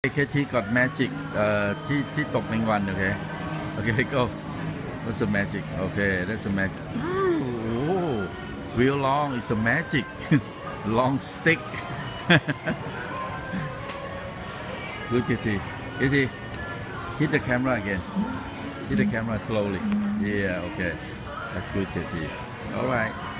KT got magic ที่ตกแมงวัน okay okay go what's the magic okay that's a magic oh real long it's a magic long stick good KT hit the camera again hit the camera slowly yeah okay that's good KT all right